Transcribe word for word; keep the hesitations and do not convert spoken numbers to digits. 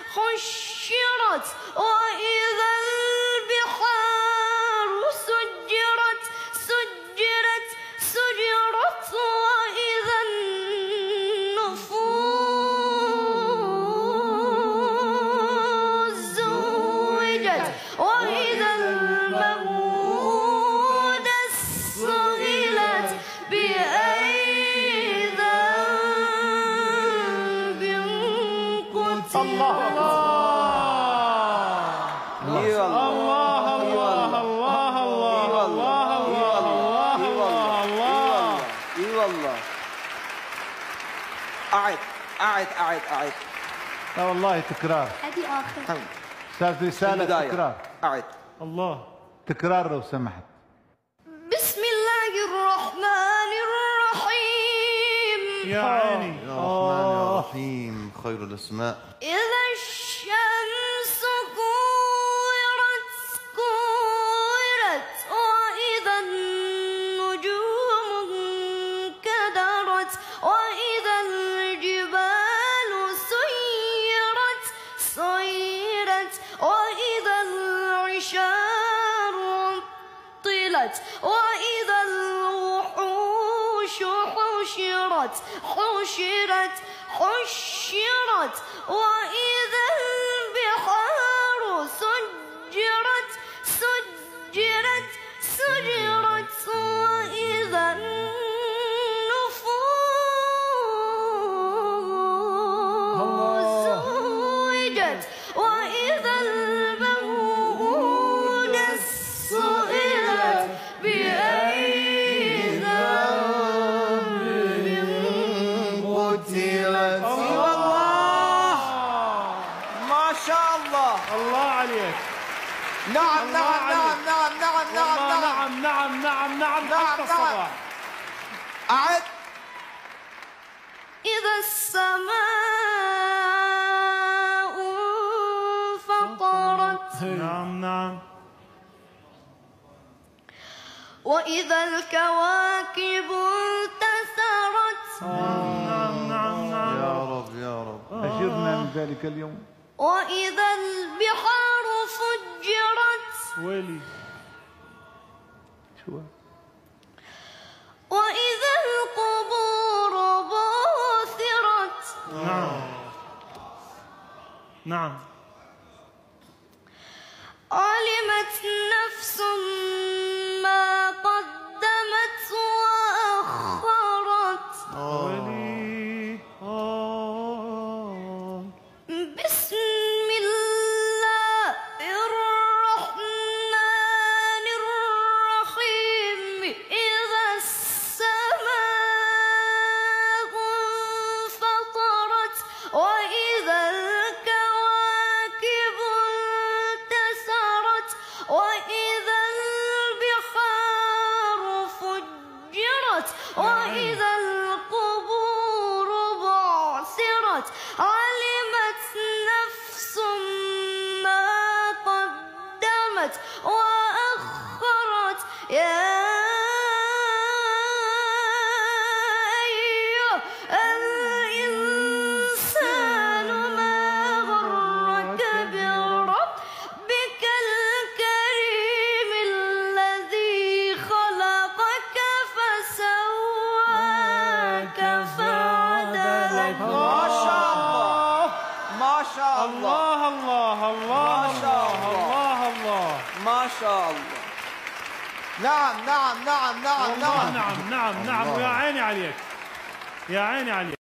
حشرت وإذا البحار سجرت سجرت سجرت وإذا النفوس زوجت وإذا الموءودة سئلت بأي ذنب قتلت. الله الله الله الله الله الله الله. اي والله. أعد أعد أعد أعد. لا والله تكرار. هذه آخر. صارت رسالة تكرار. أعد. الله تكرار لو سمحت. بسم الله الرحمن الرحيم. يا عيني. يا رحمن يا رحيم خير الأسماء. إذا الشمس كورت كورت وإذا النجوم انكدرت وإذا الجبال سيرت سيرت وإذا العشار عطلت وإذا الوحوش حشرت حشرت حشرت وإذا البحار سجرت سجرت سجرت وإذا النفوس زوجت وإذا الموءودة سئلت بأي ذنب قتلت. ما شاء الله. الله عليك. نعم نعم نعم نعم نعم نعم نعم نعم نعم نعم حتى الصباح. أعد. إذا السماء انفطرت. نعم نعم. وإذا الكواكب انتثرت. نعم نعم نعم. يا رب يا رب. أجرنا من ذلك اليوم. وإذا البحار فجرت. ويلي. شو وإذا القبور بعثرت. نعم نعم. علمت نفس ما قدمت وأخرت. ويلي. آه. بسم الله الرحمن الرحيم. إذا السماء انفطرت وإذا الكواكب انتثرت وإذا البحار فجرت وإذا القبور بعثرت. علمت نفس ما قدمت وأخرت. يا أيها الإنسان ما غرك بربك الكريم الذي خلقك فسواك فعدلك. ما شاء الله. ما شاء الله. الله الله الله ما شاء الله. الله الله. ما شاء الله. نعم نعم نعم نعم نعم نعم. نعم نعم نعم. ويا عيني عليك. يا عيني عليك.